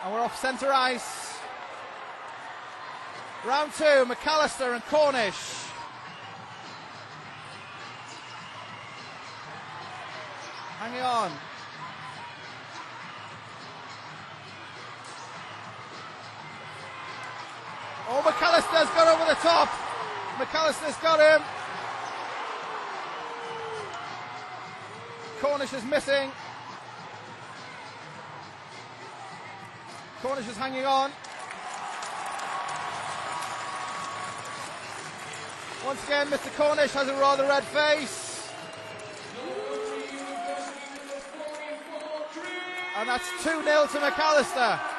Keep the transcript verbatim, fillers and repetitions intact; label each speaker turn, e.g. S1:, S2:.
S1: And we're off centre ice. Round two, McAllister and Cornish. Hanging on. Oh, McAllister's got over the top. McAllister's got him. Cornish is missing. Cornish is hanging on. Once again, Mister Cornish has a rather red face. And that's two nil to McAllister.